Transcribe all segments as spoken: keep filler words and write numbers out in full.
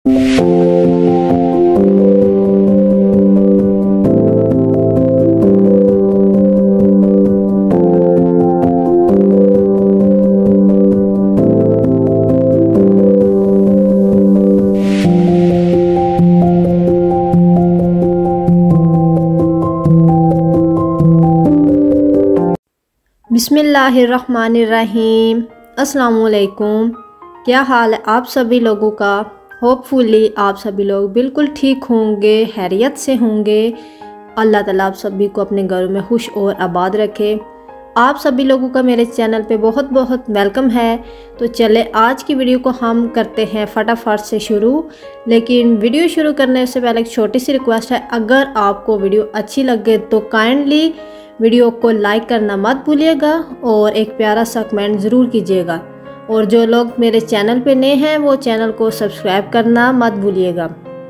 बिस्मिल्लाहिर्रहमानिर्रहीम। अस्सलामुअलैकुम। क्या हाल है आप सभी लोगों का। होपफुली आप सभी लोग बिल्कुल ठीक होंगे, खैरियत से होंगे। अल्लाह ताला आप सभी को अपने घरों में खुश और आबाद रखे। आप सभी लोगों का मेरे चैनल पे बहुत बहुत वेलकम है। तो चले आज की वीडियो को हम करते हैं फटाफट से शुरू। लेकिन वीडियो शुरू करने से पहले एक छोटी सी रिक्वेस्ट है, अगर आपको वीडियो अच्छी लगे तो काइंडली वीडियो को लाइक करना मत भूलिएगा और एक प्यारा सा कमेंट ज़रूर कीजिएगा। और जो लोग मेरे चैनल पे नए हैं वो चैनल को सब्सक्राइब करना मत भूलिएगा।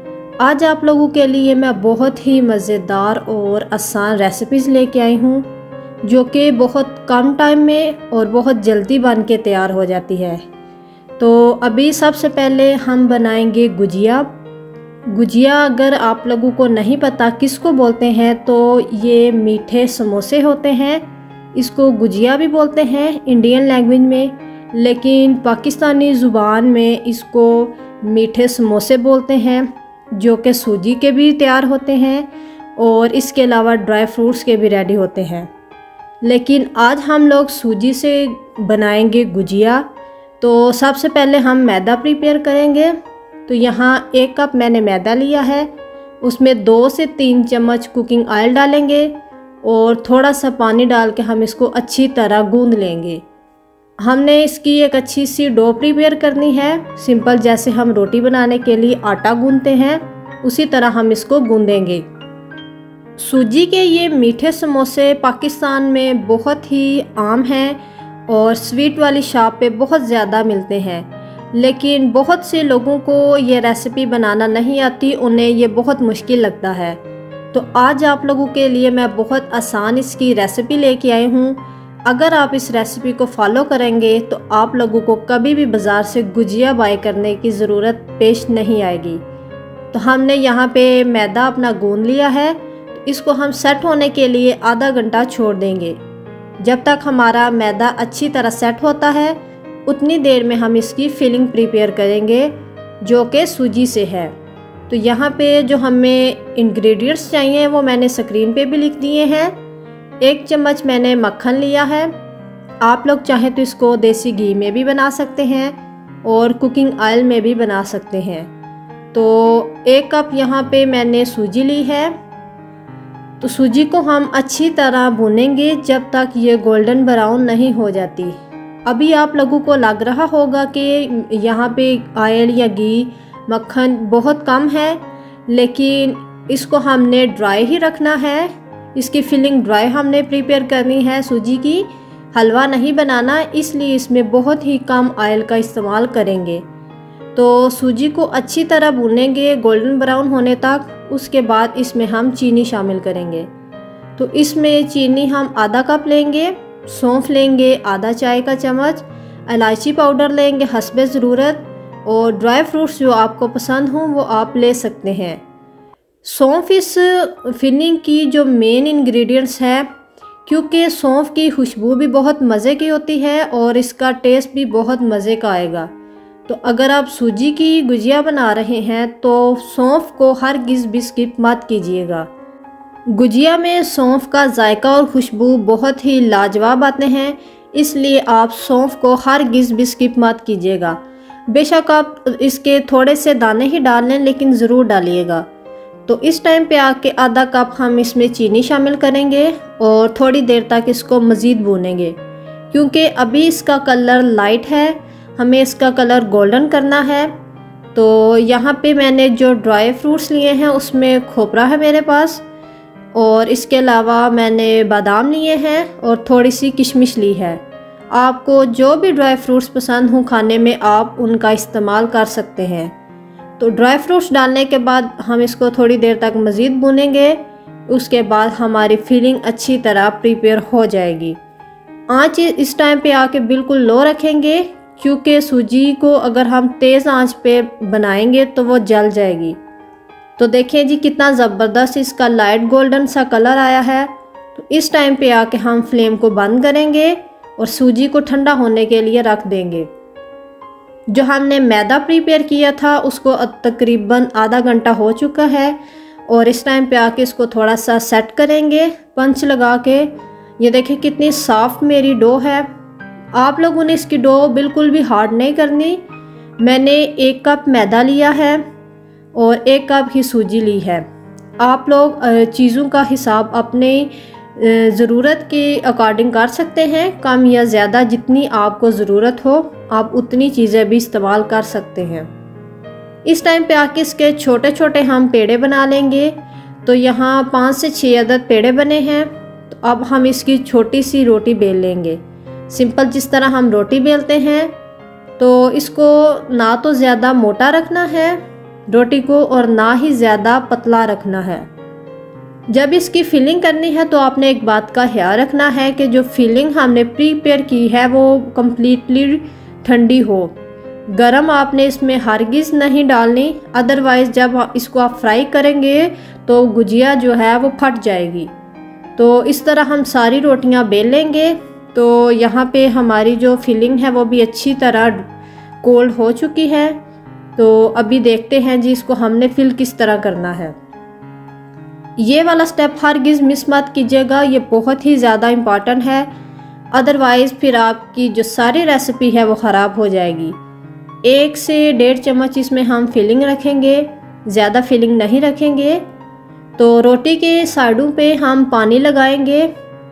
आज आप लोगों के लिए मैं बहुत ही मज़ेदार और आसान रेसिपीज़ लेके आई हूँ, जो कि बहुत कम टाइम में और बहुत जल्दी बन के तैयार हो जाती है। तो अभी सबसे पहले हम बनाएंगे गुजिया। गुजिया अगर आप लोगों को नहीं पता किसको बोलते हैं तो ये मीठे समोसे होते हैं। इसको गुजिया भी बोलते हैं इंडियन लैंग्वेज में, लेकिन पाकिस्तानी ज़ुबान में इसको मीठे समोसे बोलते हैं, जो कि सूजी के भी तैयार होते हैं और इसके अलावा ड्राई फ्रूट्स के भी रेडी होते हैं। लेकिन आज हम लोग सूजी से बनाएंगे गुजिया। तो सबसे पहले हम मैदा प्रिपेयर करेंगे। तो यहाँ एक कप मैंने मैदा लिया है, उसमें दो से तीन चम्मच कुकिंग ऑयल डालेंगे और थोड़ा सा पानी डाल के हम इसको अच्छी तरह गूंद लेंगे। हमने इसकी एक अच्छी सी डो प्रिपेयर करनी है, सिंपल जैसे हम रोटी बनाने के लिए आटा गूंदते हैं उसी तरह हम इसको गूंदेंगे। सूजी के ये मीठे समोसे पाकिस्तान में बहुत ही आम हैं और स्वीट वाली शॉप पे बहुत ज़्यादा मिलते हैं, लेकिन बहुत से लोगों को ये रेसिपी बनाना नहीं आती, उन्हें ये बहुत मुश्किल लगता है। तो आज आप लोगों के लिए मैं बहुत आसान इसकी रेसिपी लेके आई हूँ। अगर आप इस रेसिपी को फॉलो करेंगे तो आप लोगों को कभी भी बाज़ार से गुजिया बाय करने की ज़रूरत पेश नहीं आएगी। तो हमने यहाँ पे मैदा अपना गूंद लिया है, तो इसको हम सेट होने के लिए आधा घंटा छोड़ देंगे। जब तक हमारा मैदा अच्छी तरह सेट होता है उतनी देर में हम इसकी फिलिंग प्रिपेयर करेंगे, जो कि सूजी से है। तो यहाँ पे जो हमें इंग्रेडिएंट्स चाहिए वो मैंने स्क्रीन पे भी लिख दिए हैं। एक चम्मच मैंने मक्खन लिया है। आप लोग चाहें तो इसको देसी घी में भी बना सकते हैं और कुकिंग ऑयल में भी बना सकते हैं। तो एक कप यहाँ पे मैंने सूजी ली है। तो सूजी को हम अच्छी तरह भूनेंगे जब तक ये गोल्डन ब्राउन नहीं हो जाती। अभी आप लोगों को लग रहा होगा कि यहाँ पे ऑयल या घी मक्खन बहुत कम है, लेकिन इसको हमने ड्राई ही रखना है। इसकी फिलिंग ड्राई हमने प्रिपेयर करनी है सूजी की, हलवा नहीं बनाना, इसलिए इसमें बहुत ही कम ऑयल का इस्तेमाल करेंगे। तो सूजी को अच्छी तरह भूनेंगे गोल्डन ब्राउन होने तक। उसके बाद इसमें हम चीनी शामिल करेंगे। तो इसमें चीनी हम आधा कप लेंगे, सौंफ लेंगे आधा चाय का चम्मच, इलायची पाउडर लेंगे हस्बे ज़रूरत, और ड्राई फ्रूट्स जो आपको पसंद हों वो आप ले सकते हैं। सौंफ इस फिलिंग की जो मेन इंग्रेडिएंट्स है, क्योंकि सौंफ की खुशबू भी बहुत मज़े की होती है और इसका टेस्ट भी बहुत मज़े का आएगा। तो अगर आप सूजी की गुजिया बना रहे हैं तो सौंफ को हरगिज़ भी स्किप मत कीजिएगा। गुजिया में सौंफ का जायका और खुशबू बहुत ही लाजवाब आते हैं, इसलिए आप सौंफ को हरगिज़ भी स्किप मत कीजिएगा। बेशक आप इसके थोड़े से दाने ही डाल लें, लेकिन ज़रूर डालिएगा। तो इस टाइम पे आके आधा कप हम इसमें चीनी शामिल करेंगे और थोड़ी देर तक इसको मज़ीद भूनेंगे, क्योंकि अभी इसका कलर लाइट है, हमें इसका कलर गोल्डन करना है। तो यहाँ पे मैंने जो ड्राई फ्रूट्स लिए हैं उसमें खोपरा है मेरे पास, और इसके अलावा मैंने बादाम लिए हैं और थोड़ी सी किशमिश ली है। आपको जो भी ड्राई फ्रूट्स पसंद हो खाने में आप उनका इस्तेमाल कर सकते हैं। तो ड्राई फ्रूट्स डालने के बाद हम इसको थोड़ी देर तक मज़ीद भूनेंगे। उसके बाद हमारी फिलिंग अच्छी तरह प्रिपेयर हो जाएगी। आँच इस टाइम पे आके बिल्कुल लो रखेंगे, क्योंकि सूजी को अगर हम तेज़ आंच पे बनाएंगे तो वो जल जाएगी। तो देखें जी कितना ज़बरदस्त इसका लाइट गोल्डन सा कलर आया है। तो इस टाइम पे आके हम फ्लेम को बंद करेंगे और सूजी को ठंडा होने के लिए रख देंगे। जो हमने मैदा प्रिपेयर किया था उसको तकरीबन आधा घंटा हो चुका है और इस टाइम पे आके इसको थोड़ा सा सेट करेंगे पंच लगा के। ये देखें कितनी सॉफ्ट मेरी डो है। आप लोगों ने इसकी डो बिल्कुल भी हार्ड नहीं करनी। मैंने एक कप मैदा लिया है और एक कप ही सूजी ली है। आप लोग चीज़ों का हिसाब अपने ज़रूरत के अकॉर्डिंग कर सकते हैं, कम या ज़्यादा, जितनी आपको ज़रूरत हो आप उतनी चीज़ें भी इस्तेमाल कर सकते हैं। इस टाइम पे आके इसके छोटे छोटे हम पेड़े बना लेंगे। तो यहाँ पाँच से छः अदद पेड़े बने हैं। तो अब हम इसकी छोटी सी रोटी बेल लेंगे, सिंपल जिस तरह हम रोटी बेलते हैं। तो इसको ना तो ज़्यादा मोटा रखना है रोटी को और ना ही ज़्यादा पतला रखना है। जब इसकी फिलिंग करनी है तो आपने एक बात का ख्याल रखना है कि जो फिलिंग हमने प्रिपेयर की है वो कम्प्लीटली ठंडी हो। गरम आपने इसमें हरगिज़ नहीं डालनी, अदरवाइज़ जब इसको आप फ्राई करेंगे तो गुजिया जो है वो फट जाएगी। तो इस तरह हम सारी रोटियां बेल लेंगे। तो यहाँ पे हमारी जो फिलिंग है वो भी अच्छी तरह कोल्ड हो चुकी है। तो अभी देखते हैं जी इसको हमने फिल किस तरह करना है। ये वाला स्टेप हरगिज़ मिस मत कीजिएगा, ये बहुत ही ज़्यादा इम्पॉर्टेंट है, अदरवाइज़ फिर आपकी जो सारी रेसिपी है वो ख़राब हो जाएगी। एक से डेढ़ चम्मच इसमें हम फिलिंग रखेंगे, ज़्यादा फिलिंग नहीं रखेंगे। तो रोटी के साइडों पे हम पानी लगाएंगे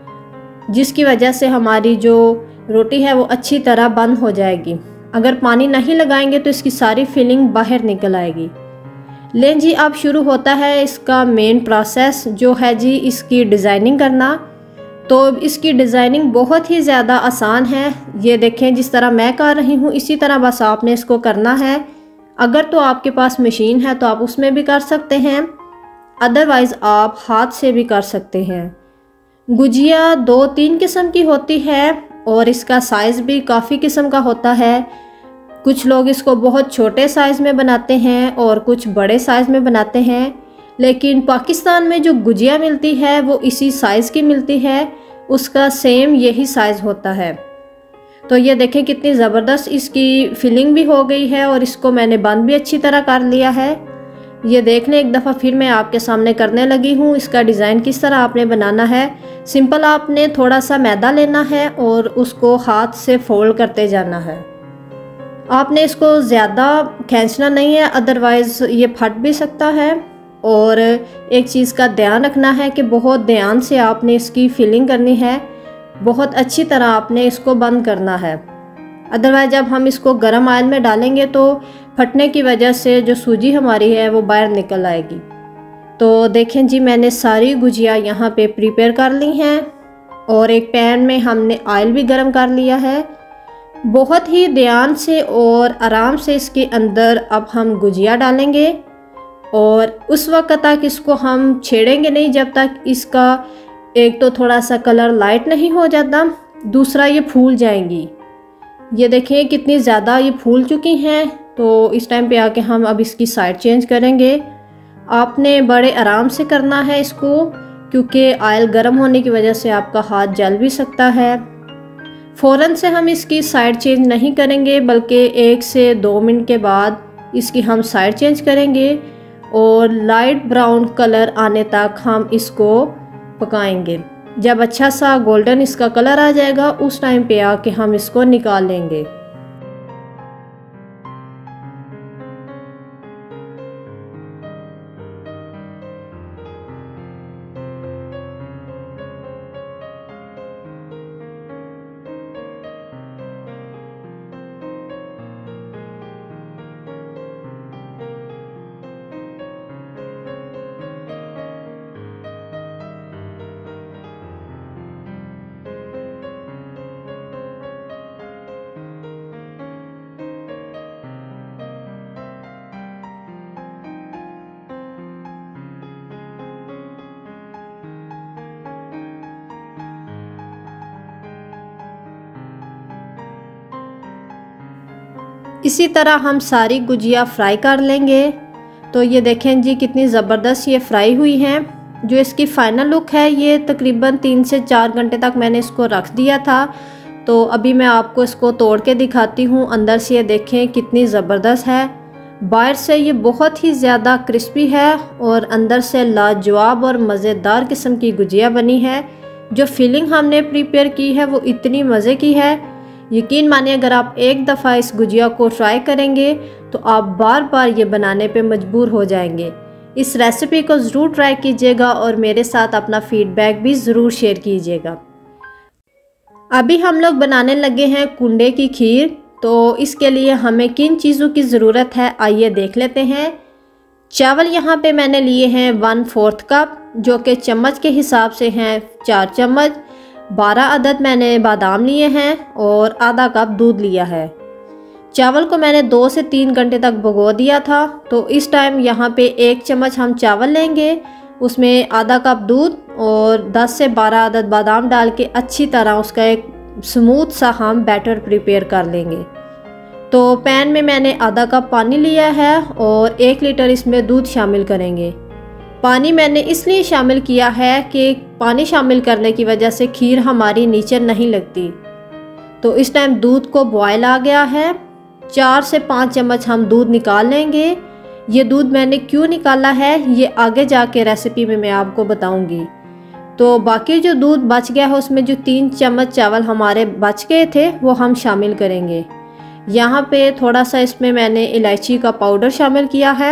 जिसकी वजह से हमारी जो रोटी है वो अच्छी तरह बंद हो जाएगी। अगर पानी नहीं लगाएंगे तो इसकी सारी फिलिंग बाहर निकल आएगी। लें जी अब शुरू होता है इसका मेन प्रोसेस जो है जी इसकी डिज़ाइनिंग करना। तो इसकी डिज़ाइनिंग बहुत ही ज़्यादा आसान है। ये देखें जिस तरह मैं कर रही हूँ इसी तरह बस आपने इसको करना है। अगर तो आपके पास मशीन है तो आप उसमें भी कर सकते हैं, अदरवाइज़ आप हाथ से भी कर सकते हैं। गुजिया दो तीन किस्म की होती है और इसका साइज़ भी काफ़ी किस्म का होता है। कुछ लोग इसको बहुत छोटे साइज़ में बनाते हैं और कुछ बड़े साइज़ में बनाते हैं, लेकिन पाकिस्तान में जो गुजिया मिलती है वो इसी साइज़ की मिलती है, उसका सेम यही साइज़ होता है। तो ये देखें कितनी ज़बरदस्त इसकी फिलिंग भी हो गई है और इसको मैंने बंद भी अच्छी तरह कर लिया है। ये देख लें एक दफ़ा फिर मैं आपके सामने करने लगी हूँ। इसका डिज़ाइन किस तरह आपने बनाना है, सिंपल आपने थोड़ा सा मैदा लेना है और उसको हाथ से फोल्ड करते जाना है। आपने इसको ज़्यादा खींचना नहीं है, अदरवाइज़ ये फट भी सकता है। और एक चीज़ का ध्यान रखना है कि बहुत ध्यान से आपने इसकी फिलिंग करनी है, बहुत अच्छी तरह आपने इसको बंद करना है, अदरवाइज़ जब हम इसको गर्म ऑयल में डालेंगे तो फटने की वजह से जो सूजी हमारी है वो बाहर निकल आएगी। तो देखें जी मैंने सारी गुजिया यहाँ पे प्रिपेयर कर ली हैं और एक पैन में हमने ऑयल भी गर्म कर लिया है। बहुत ही ध्यान से और आराम से इसके अंदर अब हम गुजिया डालेंगे और उस वक्त तक इसको हम छेड़ेंगे नहीं जब तक इसका एक तो थोड़ा सा कलर लाइट नहीं हो जाता, दूसरा ये फूल जाएंगी। ये देखें कितनी ज़्यादा ये फूल चुकी हैं। तो इस टाइम पे आके हम अब इसकी साइड चेंज करेंगे। आपने बड़े आराम से करना है इसको, क्योंकि ऑयल गर्म होने की वजह से आपका हाथ जल भी सकता है। फ़ौरन से हम इसकी साइड चेंज नहीं करेंगे, बल्कि एक से दो मिनट के बाद इसकी हम साइड चेंज करेंगे और लाइट ब्राउन कलर आने तक हम इसको पकाएंगे। जब अच्छा सा गोल्डन इसका कलर आ जाएगा उस टाइम पे आके हम इसको निकाल लेंगे। इसी तरह हम सारी गुजिया फ्राई कर लेंगे। तो ये देखें जी कितनी ज़बरदस्त ये फ्राई हुई हैं। जो इसकी फ़ाइनल लुक है, ये तकरीबन तीन से चार घंटे तक मैंने इसको रख दिया था। तो अभी मैं आपको इसको तोड़ के दिखाती हूँ। अंदर से ये देखें कितनी ज़बरदस्त है। बाहर से ये बहुत ही ज़्यादा क्रिस्पी है और अंदर से लाजवाब और मज़ेदार किस्म की गुजिया बनी है। जो फिलिंग हमने प्रिपेयर की है वो इतनी मज़े की है। यकीन मानिए, अगर आप एक दफ़ा इस गुजिया को ट्राई करेंगे तो आप बार बार ये बनाने पे मजबूर हो जाएंगे। इस रेसिपी को ज़रूर ट्राई कीजिएगा और मेरे साथ अपना फ़ीडबैक भी ज़रूर शेयर कीजिएगा। अभी हम लोग बनाने लगे हैं कुंडे की खीर। तो इसके लिए हमें किन चीज़ों की ज़रूरत है आइए देख लेते हैं। चावल यहाँ पे मैंने लिए हैं वन फोर्थ कप, जो कि चम्मच के हिसाब से हैं चार चम्मच। बारह अदद मैंने बादाम लिए हैं और आधा कप दूध लिया है। चावल को मैंने दो से तीन घंटे तक भिगो दिया था। तो इस टाइम यहाँ पे एक चम्मच हम चावल लेंगे, उसमें आधा कप दूध और दस से बारह अदद बादाम डाल के अच्छी तरह उसका एक स्मूथ सा हम बैटर प्रिपेयर कर लेंगे। तो पैन में मैंने आधा कप पानी लिया है और एक लीटर इसमें दूध शामिल करेंगे। पानी मैंने इसलिए शामिल किया है कि पानी शामिल करने की वजह से खीर हमारी नीचे नहीं लगती। तो इस टाइम दूध को बॉयल आ गया है। चार से पाँच चम्मच हम दूध निकाल लेंगे। ये दूध मैंने क्यों निकाला है ये आगे जाके रेसिपी में मैं आपको बताऊंगी। तो बाकी जो दूध बच गया है उसमें जो तीन चम्मच चावल हमारे बच गए थे वो हम शामिल करेंगे। यहाँ पे थोड़ा सा इसमें मैंने इलायची का पाउडर शामिल किया है।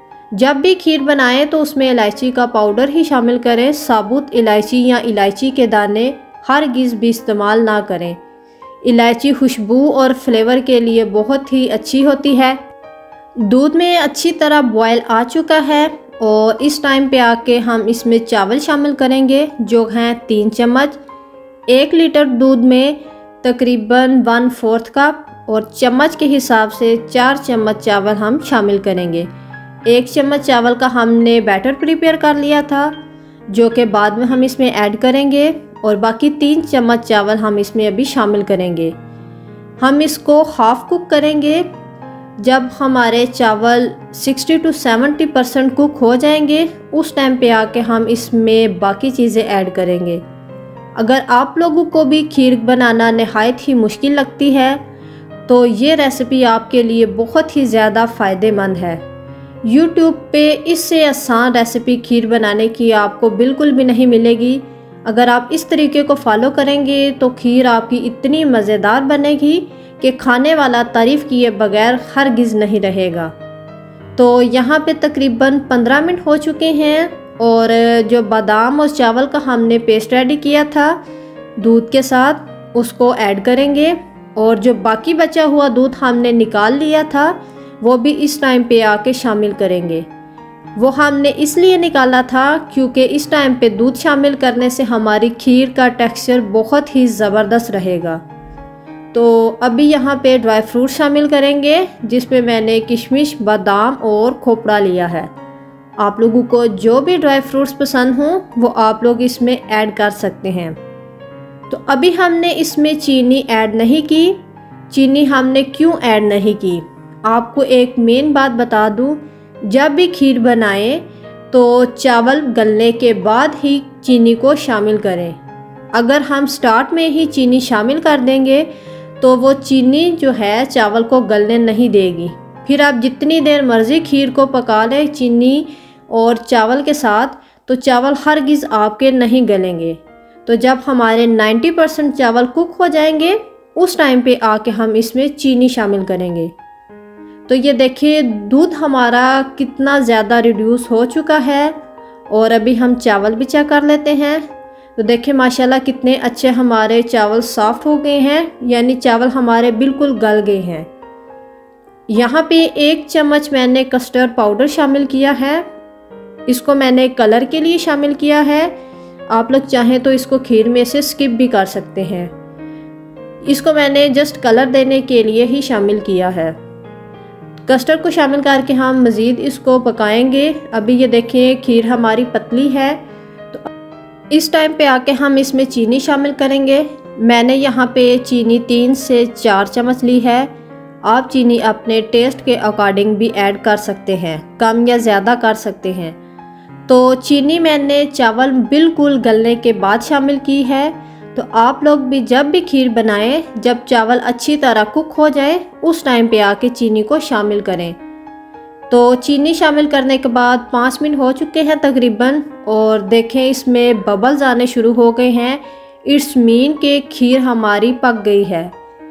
जब भी खीर बनाएं तो उसमें इलायची का पाउडर ही शामिल करें। साबुत इलायची या इलायची के दाने हरगिज़ भी इस्तेमाल ना करें। इलायची खुशबू और फ्लेवर के लिए बहुत ही अच्छी होती है। दूध में अच्छी तरह बॉयल आ चुका है और इस टाइम पे आके हम इसमें चावल शामिल करेंगे जो हैं तीन चम्मच। एक लीटर दूध में तकरीबन वन फोर्थ कप और चम्मच के हिसाब से चार चम्मच चावल हम शामिल करेंगे। एक चम्मच चावल का हमने बैटर प्रिपेयर कर लिया था जो कि बाद में हम इसमें ऐड करेंगे और बाकी तीन चम्मच चावल हम इसमें अभी शामिल करेंगे। हम इसको हाफ कुक करेंगे। जब हमारे चावल साठ टू सत्तर परसेंट कुक हो जाएंगे उस टाइम पे आके हम इसमें बाकी चीज़ें ऐड करेंगे। अगर आप लोगों को भी खीर बनाना नहायत ही मुश्किल लगती है तो ये रेसिपी आपके लिए बहुत ही ज़्यादा फ़ायदेमंद है। यूट्यूब पे इससे आसान रेसिपी खीर बनाने की आपको बिल्कुल भी नहीं मिलेगी। अगर आप इस तरीके को फॉलो करेंगे तो खीर आपकी इतनी मज़ेदार बनेगी कि खाने वाला तारीफ़ किए बगैर हरगिज़ नहीं रहेगा। तो यहाँ पे तकरीबन पंद्रह मिनट हो चुके हैं और जो बादाम और चावल का हमने पेस्ट रेडी किया था दूध के साथ उसको ऐड करेंगे और जो बाकी बचा हुआ दूध हमने निकाल लिया था वो भी इस टाइम पे आके शामिल करेंगे। वो हमने इसलिए निकाला था क्योंकि इस टाइम पे दूध शामिल करने से हमारी खीर का टेक्सचर बहुत ही ज़बरदस्त रहेगा। तो अभी यहाँ पे ड्राई फ्रूट शामिल करेंगे जिसमें मैंने किशमिश, बादाम और खोपड़ा लिया है। आप लोगों को जो भी ड्राई फ्रूट्स पसंद हों वो आप लोग इसमें ऐड कर सकते हैं। तो अभी हमने इसमें चीनी ऐड नहीं की। चीनी हमने क्यों ऐड नहीं की, आपको एक मेन बात बता दूं, जब भी खीर बनाएं तो चावल गलने के बाद ही चीनी को शामिल करें। अगर हम स्टार्ट में ही चीनी शामिल कर देंगे तो वो चीनी जो है चावल को गलने नहीं देगी। फिर आप जितनी देर मर्ज़ी खीर को पका लें चीनी और चावल के साथ तो चावल हरगिज़ आपके नहीं गलेंगे। तो जब हमारे नब्बे परसेंट चावल कुक हो जाएंगे उस टाइम पे आके हम इसमें चीनी शामिल करेंगे। तो ये देखिए दूध हमारा कितना ज़्यादा रिड्यूस हो चुका है और अभी हम चावल भी चेक कर लेते हैं। तो देखिए माशाल्लाह कितने अच्छे हमारे चावल सॉफ्ट हो गए हैं, यानी चावल हमारे बिल्कुल गल गए हैं। यहाँ पे एक चम्मच मैंने कस्टर्ड पाउडर शामिल किया है। इसको मैंने कलर के लिए शामिल किया है। आप लोग चाहें तो इसको खीर में से स्किप भी कर सकते हैं। इसको मैंने जस्ट कलर देने के लिए ही शामिल किया है। कस्टर्ड को शामिल करके हम मज़ीद इसको पकाएंगे। अभी ये देखें खीर हमारी पतली है। तो इस टाइम पे आके हम इसमें चीनी शामिल करेंगे। मैंने यहाँ पे चीनी तीन से चार चम्मच ली है। आप चीनी अपने टेस्ट के अकॉर्डिंग भी ऐड कर सकते हैं, कम या ज़्यादा कर सकते हैं। तो चीनी मैंने चावल बिल्कुल गलने के बाद शामिल की है। तो आप लोग भी जब भी खीर बनाएं, जब चावल अच्छी तरह कुक हो जाए उस टाइम पे आके चीनी को शामिल करें। तो चीनी शामिल करने के बाद पाँच मिनट हो चुके हैं तकरीबन, और देखें इसमें बबल्स आने शुरू हो गए हैं। इट्स मीन के खीर हमारी पक गई है।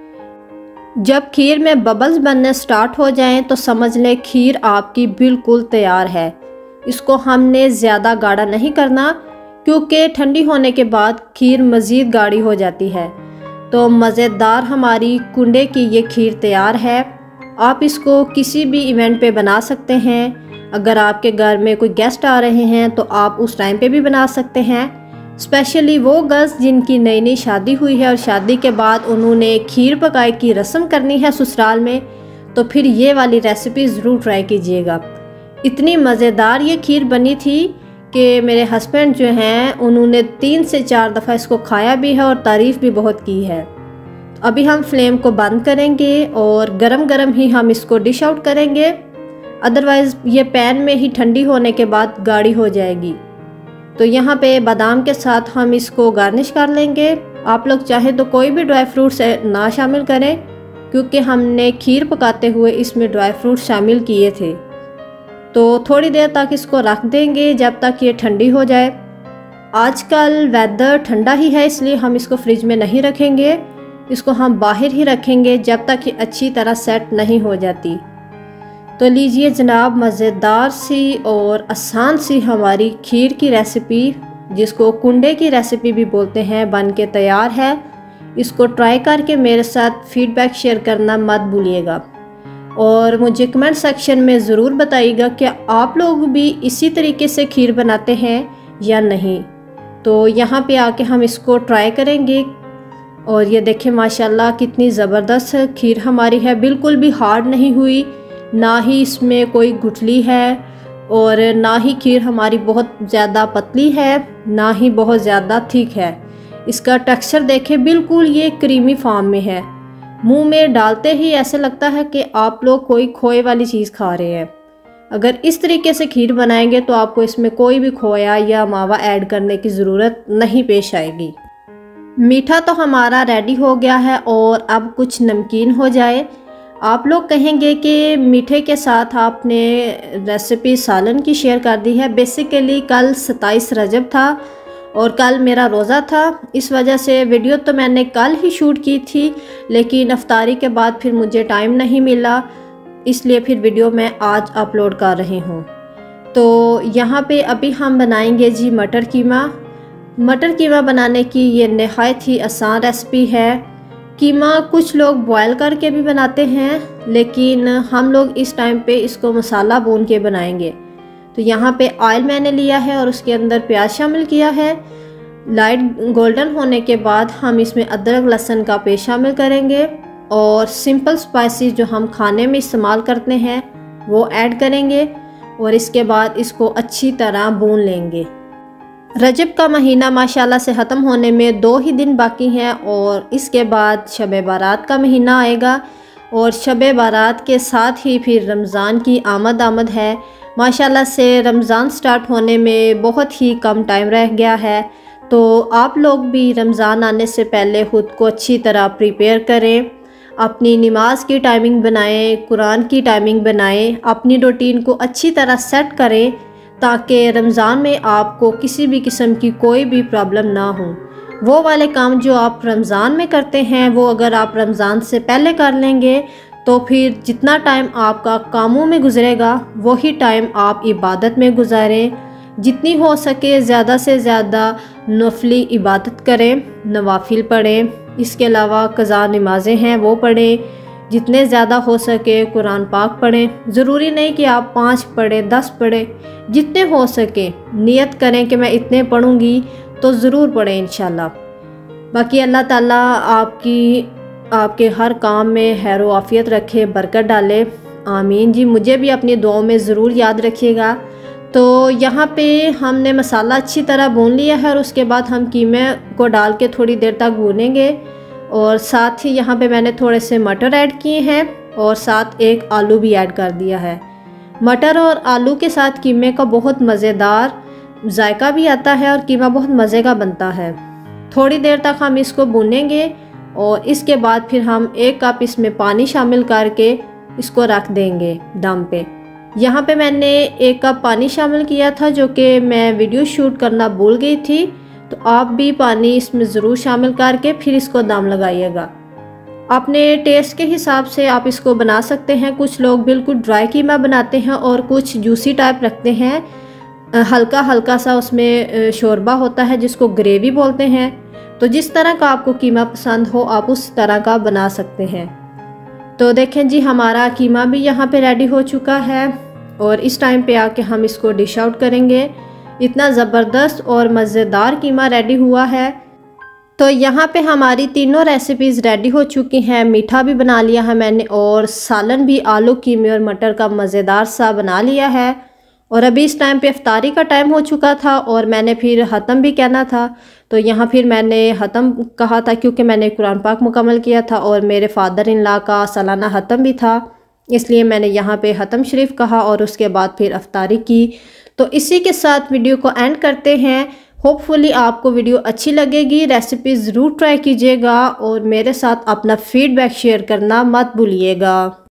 जब खीर में बबल्स बनने स्टार्ट हो जाएं तो समझ लें खीर आपकी बिल्कुल तैयार है। इसको हमने ज़्यादा गाढ़ा नहीं करना, क्योंकि ठंडी होने के बाद खीर मज़ीद गाढ़ी हो जाती है। तो मज़ेदार हमारी कुंडे की ये खीर तैयार है। आप इसको किसी भी इवेंट पे बना सकते हैं। अगर आपके घर में कोई गेस्ट आ रहे हैं तो आप उस टाइम पे भी बना सकते हैं। स्पेशली वो गर्ल्स जिनकी नई नई शादी हुई है और शादी के बाद उन्होंने खीर पकाई की रस्म करनी है ससुराल में, तो फिर ये वाली रेसिपी ज़रूर ट्राई कीजिएगा। इतनी मज़ेदार ये खीर बनी थी कि मेरे हस्बैंड जो हैं उन्होंने तीन से चार दफ़ा इसको खाया भी है और तारीफ़ भी बहुत की है। अभी हम फ्लेम को बंद करेंगे और गरम गरम ही हम इसको डिश आउट करेंगे, अदरवाइज़ ये पैन में ही ठंडी होने के बाद गाढ़ी हो जाएगी। तो यहाँ पे बादाम के साथ हम इसको गार्निश कर लेंगे। आप लोग चाहे तो कोई भी ड्राई फ्रूट्स ना शामिल करें, क्योंकि हमने खीर पकाते हुए इसमें ड्राई फ्रूट शामिल किए थे। तो थोड़ी देर तक इसको रख देंगे जब तक ये ठंडी हो जाए। आजकल वेदर ठंडा ही है, इसलिए हम इसको फ्रिज में नहीं रखेंगे, इसको हम बाहर ही रखेंगे जब तक ये अच्छी तरह सेट नहीं हो जाती। तो लीजिए जनाब, मज़ेदार सी और आसान सी हमारी खीर की रेसिपी, जिसको कुंडे की रेसिपी भी बोलते हैं, बन के तैयार है। इसको ट्राई करके मेरे साथ फीडबैक शेयर करना मत भूलिएगा, और मुझे कमेंट सेक्शन में ज़रूर बताइएगा कि आप लोग भी इसी तरीके से खीर बनाते हैं या नहीं। तो यहाँ पे आके हम इसको ट्राई करेंगे। और ये देखें माशाल्लाह कितनी ज़बरदस्त खीर हमारी है, बिल्कुल भी हार्ड नहीं हुई, ना ही इसमें कोई गुठली है, और ना ही खीर हमारी बहुत ज़्यादा पतली है, ना ही बहुत ज़्यादा थिक है। इसका टेक्सचर देखें, बिल्कुल ये क्रीमी फॉर्म में है। मुंह में डालते ही ऐसे लगता है कि आप लोग कोई खोए वाली चीज़ खा रहे हैं। अगर इस तरीके से खीर बनाएंगे तो आपको इसमें कोई भी खोया या मावा ऐड करने की ज़रूरत नहीं पेश आएगी। मीठा तो हमारा रेडी हो गया है और अब कुछ नमकीन हो जाए। आप लोग कहेंगे कि मीठे के साथ आपने रेसिपी सालन की शेयर कर दी है। बेसिकली कल सत्ताईस रजब था और कल मेरा रोज़ा था, इस वजह से वीडियो तो मैंने कल ही शूट की थी, लेकिन अफ्तारी के बाद फिर मुझे टाइम नहीं मिला, इसलिए फिर वीडियो मैं आज अपलोड कर रही हूँ। तो यहाँ पे अभी हम बनाएंगे जी मटर कीमा। मटर कीमा बनाने की ये नहायत ही आसान रेसिपी है। कीमा कुछ लोग बॉयल करके भी बनाते हैं, लेकिन हम लोग इस टाइम पे इसको मसाला भून के बनाएंगे। तो यहाँ पे ऑयल मैंने लिया है और उसके अंदर प्याज शामिल किया है। लाइट गोल्डन होने के बाद हम इसमें अदरक लहसुन का पेस्ट शामिल करेंगे और सिंपल स्पाइसेस जो हम खाने में इस्तेमाल करते हैं वो ऐड करेंगे, और इसके बाद इसको अच्छी तरह भून लेंगे। रजब का महीना माशाल्लाह से ख़त्म होने में दो ही दिन बाकी हैं, और इसके बाद शब बारात का महीना आएगा, और शब बारात के साथ ही फिर रमज़ान की आमद आमद है। माशाल्लाह से रमज़ान स्टार्ट होने में बहुत ही कम टाइम रह गया है। तो आप लोग भी रमज़ान आने से पहले ख़ुद को अच्छी तरह प्रिपेयर करें, अपनी नमाज की टाइमिंग बनाएं, कुरान की टाइमिंग बनाएं, अपनी रूटीन को अच्छी तरह सेट करें, ताकि रमज़ान में आपको किसी भी किस्म की कोई भी प्रॉब्लम ना हो। वो वाले काम जो आप रमज़ान में करते हैं वो अगर आप रमज़ान से पहले कर लेंगे तो फिर जितना टाइम आपका कामों में गुजरेगा वही टाइम आप इबादत में गुजारें। जितनी हो सके ज़्यादा से ज़्यादा नफली इबादत करें, नवाफिल पढ़ें। इसके अलावा क़ज़ा नमाज़ें हैं वो पढ़ें, जितने ज़्यादा हो सके कुरान पाक पढ़ें। ज़रूरी नहीं कि आप पाँच पढ़ें, दस पढ़ें, जितने हो सके नियत करें कि मैं इतने पढ़ूँगी तो ज़रूर पढ़ें इंशाल्लाह। बाकी अल्लाह ताला आपकी आपके हर काम में खैर व आफ़ियत रखे, बरकत डाले, आमीन जी। मुझे भी अपनी दुआओं में ज़रूर याद रखिएगा। तो यहाँ पे हमने मसाला अच्छी तरह भून लिया है और उसके बाद हम कीमे को डाल के थोड़ी देर तक भूनेंगे, और साथ ही यहाँ पे मैंने थोड़े से मटर ऐड किए हैं। और साथ एक आलू भी ऐड कर दिया है। मटर और आलू के साथ कीमे का बहुत मज़ेदार जायका भी आता है और कीमा बहुत मज़े का बनता है। थोड़ी देर तक हम इसको भूनेंगे और इसके बाद फिर हम एक कप इसमें पानी शामिल करके इसको रख देंगे दम पे। यहाँ पे मैंने एक कप पानी शामिल किया था जो कि मैं वीडियो शूट करना भूल गई थी, तो आप भी पानी इसमें ज़रूर शामिल करके फिर इसको दम लगाइएगा। अपने टेस्ट के हिसाब से आप इसको बना सकते हैं। कुछ लोग बिल्कुल ड्राई कीमा बनाते हैं और कुछ जूसी टाइप रखते हैं, हल्का हल्का सा उसमें शोरबा होता है जिसको ग्रेवी बोलते हैं। तो जिस तरह का आपको कीमा पसंद हो आप उस तरह का बना सकते हैं। तो देखें जी, हमारा कीमा भी यहाँ पे रेडी हो चुका है और इस टाइम पे आके हम इसको डिश आउट करेंगे। इतना ज़बरदस्त और मज़ेदार कीमा रेडी हुआ है। तो यहाँ पे हमारी तीनों रेसिपीज़ रेडी हो चुकी हैं। मीठा भी बना लिया है मैंने और सालन भी आलू कीमे और मटर का मज़ेदार सा बना लिया है। और अभी इस टाइम पे इफ्तारी का टाइम हो चुका था और मैंने फिर ख़त्म भी कहना था, तो यहाँ फिर मैंने ख़त्म कहा था क्योंकि मैंने कुरान पाक मुकम्मल किया था और मेरे फादर इन लॉ का सालाना ख़त्म भी था, इसलिए मैंने यहाँ पे ख़त्म शरीफ कहा और उसके बाद फिर इफ्तारी की। तो इसी के साथ वीडियो को एंड करते हैं। होपफुली आपको वीडियो अच्छी लगेगी। रेसिपी ज़रूर ट्राई कीजिएगा और मेरे साथ अपना फीडबैक शेयर करना मत भूलिएगा।